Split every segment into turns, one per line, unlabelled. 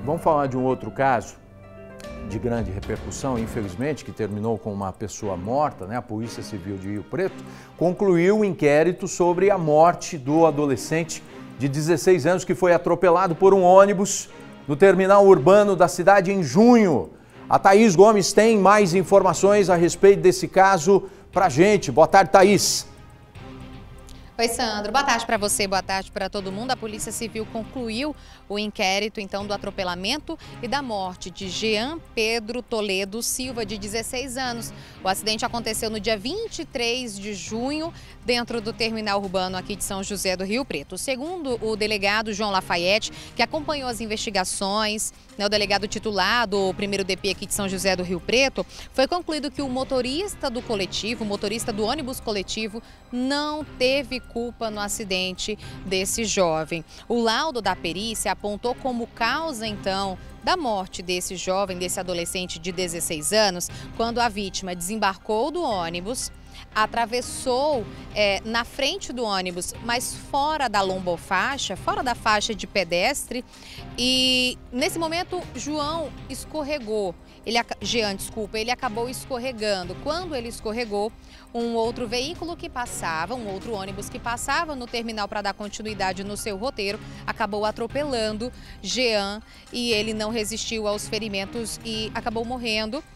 Vamos falar de um outro caso de grande repercussão, infelizmente, que terminou com uma pessoa morta, né? A Polícia Civil de Rio Preto concluiu o inquérito sobre a morte do adolescente de 16 anos que foi atropelado por um ônibus no terminal urbano da cidade em junho. A Thaís Gomes tem mais informações a respeito desse caso pra gente. Boa tarde, Thaís.
Oi, Sandro. Boa tarde para você, boa tarde para todo mundo. A Polícia Civil concluiu o inquérito, então, do atropelamento e da morte de Jean Pedro Toledo Silva, de 16 anos. O acidente aconteceu no dia 23 de junho, dentro do terminal urbano aqui de São José do Rio Preto. Segundo o delegado João Lafayette, que acompanhou as investigações, né, o delegado titular do primeiro DP aqui de São José do Rio Preto, foi concluído que o motorista do coletivo, o motorista do ônibus coletivo, não teve culpa no acidente desse jovem. O laudo da perícia apontou como causa, então, da morte desse jovem, desse adolescente de 16 anos, quando a vítima desembarcou do ônibus, atravessou na frente do ônibus, mas fora da lombofaixa, fora da faixa de pedestre, e nesse momento Jean escorregou. Ele acabou escorregando. Quando ele escorregou, um outro veículo que passava, um outro ônibus que passava no terminal para dar continuidade no seu roteiro, acabou atropelando Jean e ele não resistiu aos ferimentos e acabou morrendo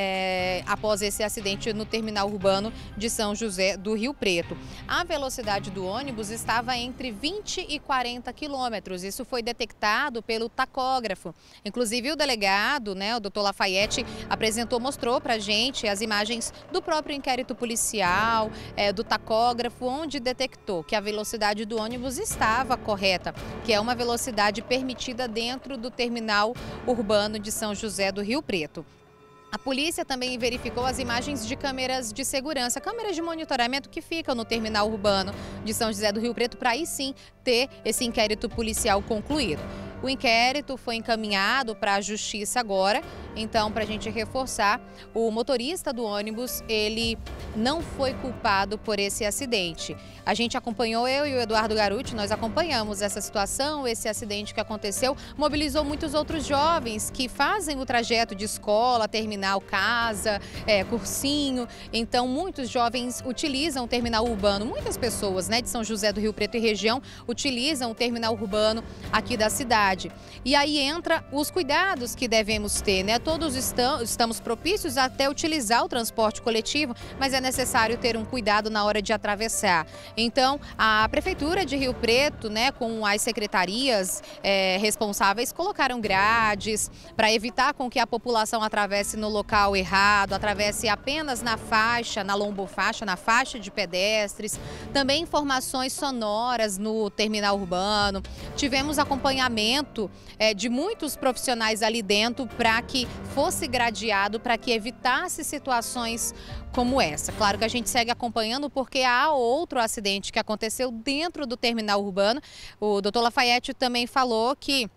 após esse acidente no terminal urbano de São José do Rio Preto. A velocidade do ônibus estava entre 20 e 40 quilômetros. Isso foi detectado pelo tacógrafo. Inclusive o delegado, né, o doutor Lafayette, mostrou para a gente as imagens do próprio inquérito policial, do tacógrafo, onde detectou que a velocidade do ônibus estava correta, que é uma velocidade permitida dentro do terminal urbano de São José do Rio Preto. A polícia também verificou as imagens de câmeras de segurança, câmeras de monitoramento que ficam no terminal urbano de São José do Rio Preto, para aí sim ter esse inquérito policial concluído. O inquérito foi encaminhado para a justiça agora, então, para a gente reforçar, o motorista do ônibus, ele não foi culpado por esse acidente. A gente acompanhou, eu e o Eduardo Garuti, nós acompanhamos essa situação, esse acidente que aconteceu, mobilizou muitos outros jovens que fazem o trajeto de escola, terminal, casa, cursinho. Então, muitos jovens utilizam o terminal urbano, muitas pessoas, né, de São José do Rio Preto e região utilizam o terminal urbano aqui da cidade. E aí entra os cuidados que devemos ter, né? Todos estamos propícios a até utilizar o transporte coletivo, mas é necessário ter um cuidado na hora de atravessar. Então, a Prefeitura de Rio Preto, né, com as secretarias responsáveis, colocaram grades para evitar com que a população atravesse no local errado, atravesse apenas na faixa, na lombofaixa, na faixa de pedestres. Também informações sonoras no terminal urbano. Tivemos acompanhamento de muitos profissionais ali dentro para que fosse gradeado, para que evitasse situações como essa. Claro que a gente segue acompanhando porque há outro acidente que aconteceu dentro do terminal urbano. O doutor Lafayette também falou que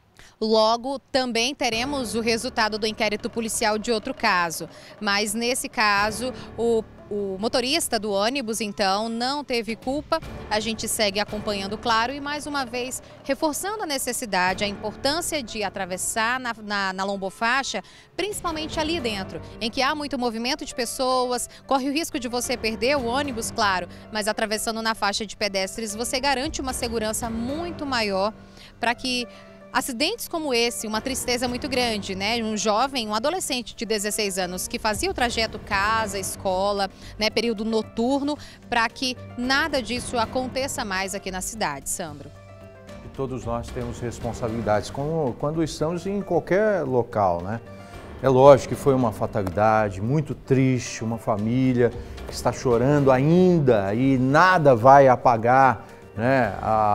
logo também teremos o resultado do inquérito policial de outro caso, mas nesse caso o motorista do ônibus, então, não teve culpa. A gente segue acompanhando, claro, e mais uma vez reforçando a necessidade, a importância de atravessar na lombofaixa, principalmente ali dentro, em que há muito movimento de pessoas, corre o risco de você perder o ônibus, claro, mas atravessando na faixa de pedestres você garante uma segurança muito maior para que acidentes como esse, uma tristeza muito grande, né? Um jovem, um adolescente de 16 anos que fazia o trajeto casa, escola, né, período noturno, para que nada disso aconteça mais aqui na cidade, Sandro.
E todos nós temos responsabilidades, como quando estamos em qualquer local, né? É lógico que foi uma fatalidade, muito triste, uma família que está chorando ainda e nada vai apagar, né,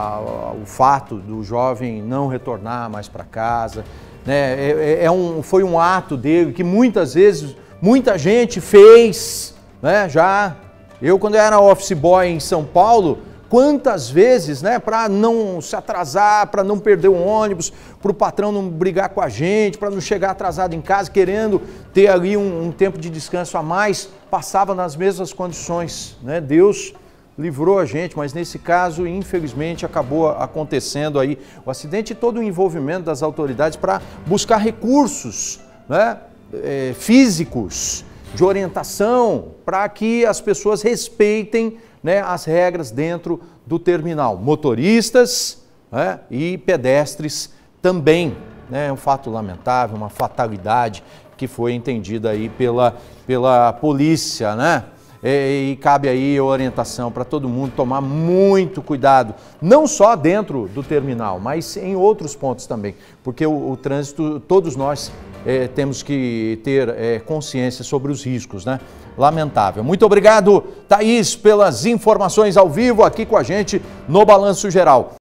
o fato do jovem não retornar mais para casa, né, foi um ato dele que muitas vezes, muita gente fez, né, já. Eu, quando era office boy em São Paulo, quantas vezes, né, para não se atrasar, para não perder o ônibus, para o patrão não brigar com a gente, para não chegar atrasado em casa, querendo ter ali um tempo de descanso a mais, passava nas mesmas condições, né, Deus livrou a gente, mas nesse caso, infelizmente, acabou acontecendo aí o acidente e todo o envolvimento das autoridades para buscar recursos, né, físicos, de orientação, para que as pessoas respeitem, né, as regras dentro do terminal. Motoristas, né, e pedestres também, né, é um fato lamentável, uma fatalidade que foi entendida aí pela polícia, né? E cabe aí a orientação para todo mundo tomar muito cuidado, não só dentro do terminal, mas em outros pontos também, porque o trânsito, todos nós temos que ter consciência sobre os riscos, né? Lamentável. Muito obrigado, Thaís, pelas informações ao vivo aqui com a gente no Balanço Geral.